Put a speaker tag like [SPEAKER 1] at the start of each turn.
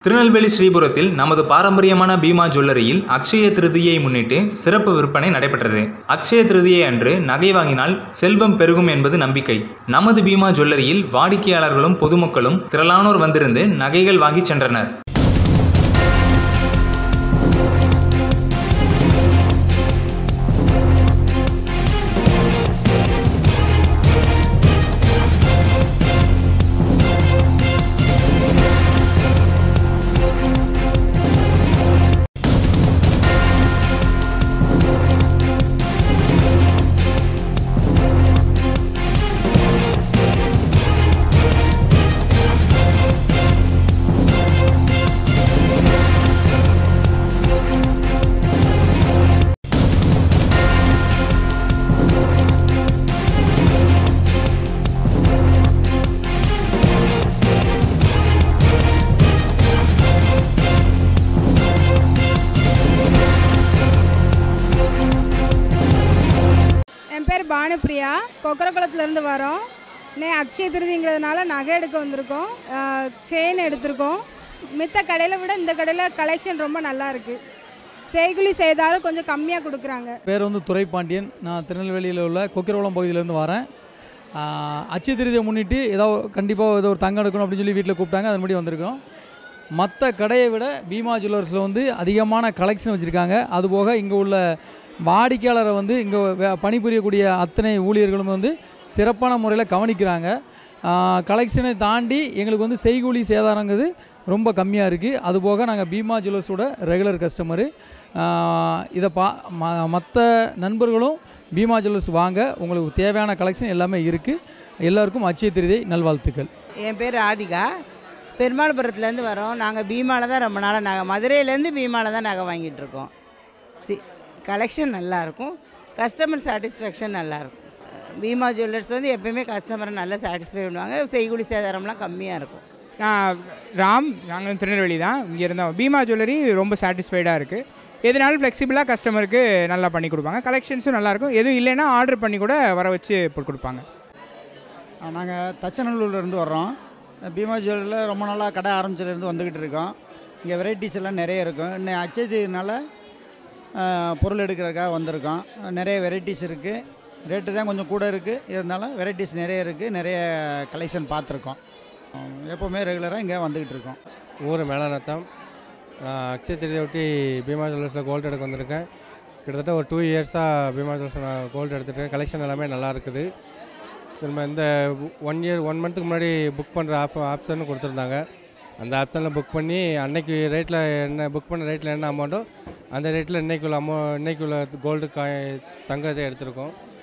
[SPEAKER 1] திருநெல்வேலி ஸ்ரீபுரத்தில் நமது பாரம்பரியமான பீமா ஜுவல்லரியில் அக்ஷய திருதியை முன்னிட்டு சிறப்பு விற்பனை நடைபெற்றது. அக்ஷய திருதியை அன்று நகை வாங்கினால் செல்வம் பெருகும் என்பது நம்பிக்கை. நமது பீமா ஜுவல்லரியில் வாடிக்கையாளர்களும் பொதுமக்களும் திரளானோர் வந்திருந்து நகைகள் வாங்கி சென்றனர்.
[SPEAKER 2] என் பேர் பானுப்பிரியா, கொக்கரக்குளத்துலேருந்து வரோம். இன்னைக்கு அக்ஷய திருதிங்கிறதுனால நகை எடுக்க வந்திருக்கோம், செயின் எடுத்திருக்கோம். மித்த கடையில் விட இந்த கடையில் கலெக்ஷன் ரொம்ப நல்லா இருக்குது. செய்குலி செய்தாலும் கொஞ்சம் கம்மியாக கொடுக்குறாங்க.
[SPEAKER 3] பேர் துரைப்பாண்டியன். நான் திருநெல்வேலியில் உள்ள கொக்கிரகுளம் பகுதியிலேருந்து வரேன். அக்ஷய திருதியை முன்னிட்டு கண்டிப்பாக ஒரு தங்கம் எடுக்கணும் அப்படின்னு சொல்லி வீட்டில் கூப்பிட்டாங்க, அதன்படி வந்திருக்கோம். மற்ற கடையை விட பீமா ஜுவல்லர்ஸில் அதிகமான கலெக்ஷன் வச்சுருக்காங்க. அதுபோக இங்கே உள்ள வாடிக்கையாளரை இங்கே பணிபுரியக்கூடிய அத்தனை ஊழியர்களும் சிறப்பான முறையில் கவனிக்கிறாங்க. கலெக்ஷனை தாண்டி எங்களுக்கு செய்கூலி சேதாரங்கிறது ரொம்ப கம்மியாக இருக்குது. அதுபோக நாங்கள் பீமா ஜுவல்லர்ஸோட ரெகுலர் கஸ்டமரு. இதை மற்ற நண்பர்களும் பீமா ஜுவல்லர்ஸ் வாங்க, உங்களுக்கு தேவையான கலெக்ஷன் எல்லாமே இருக்குது. எல்லாருக்கும் அக்ஷய திருதியை நல்வாழ்த்துக்கள்.
[SPEAKER 4] என் பேர் ராதிகா, பெருமாள்புரத்துலேருந்து வரோம். நாங்கள் பீமாவில் தான் ரொம்ப நாளாக நகை, மதுரையிலேருந்து பீமாவில் தான் நகை வாங்கிட்டுருக்கோம். கலெக்ஷன் நல்லாயிருக்கும், கஸ்டமர் சாட்டிஸ்ஃபேக்ஷன் நல்லாயிருக்கும். பீமா ஜுவல்லர்ஸ் எப்போயுமே கஸ்டமரை நல்லா சாட்டிஸ்ஃபை பண்ணுவாங்க. செய்கூலி சேதாரம்லாம் கம்மியாக இருக்கும்.
[SPEAKER 5] நான் ராம், நாங்கள் திருநெல்வேலி தான் இங்கே இருந்தோம். பீமா ஜுவல்லரி ரொம்ப சாட்டிஸ்ஃபைடாக இருக்குது. எதுனாலும் ஃப்ளெக்சிபிளாக கஸ்டமருக்கு நல்லா பண்ணி கொடுப்பாங்க. கலெக்ஷன்ஸும் நல்லாயிருக்கும். எதுவும் இல்லைன்னா ஆர்டர் பண்ணி கூட வர வச்சு போட்டு கொடுப்பாங்க.
[SPEAKER 6] நாங்கள் தச்சநல்லூர்லேருந்து வர்றோம். பீமா ஜுவல்லரியில் ரொம்ப நாளாக கடை ஆரம்பிச்சிலேருந்து வந்துக்கிட்டு இருக்கோம். இங்கே வெரைட்டிஸ் எல்லாம் நிறைய இருக்கும். இன்னும் அக்ஷயத்தினால பொருள் எடுக்கிறதுக்காக வந்திருக்கோம். நிறைய வெரைட்டிஸ் இருக்குது. ரேட்டு தான் கொஞ்சம் கூட இருக்குது, இருந்தாலும் வெரைட்டிஸ் நிறைய இருக்குது. நிறைய கலெக்ஷன் பார்த்துருக்கோம். எப்போவுமே ரெகுலராக இங்கே வந்துக்கிட்டு இருக்கோம்.
[SPEAKER 7] ஊர் மேலானத்தம். அக்ஷய திருதியை ஒட்டி பீமா ஜுவல்லர்ஸில் கோல்டு எடுக்க வந்திருக்கேன். கிட்டத்தட்ட ஒரு 2 இயர்ஸாக பீமா ஜுவல்லர்ஸ் நான் கோல்டு எடுத்துகிட்டு கலெக்ஷன் எல்லாமே நல்லா இருக்குது. திரும்ப இந்த 1 மந்த்துக்கு முன்னாடி புக் பண்ணுற ஆப்ஷன் கொடுத்துருந்தாங்க. அந்த ஆப்ஷனில் புக் பண்ணி அன்னைக்கு ரேட்டில் என்ன புக் பண்ண ரேட்டில் என்ன அமௌண்ட்டோ அந்த ரேட்டில் இன்றைக்குள்ள கோல்டு தங்கத்தை எடுத்திருக்கோம்.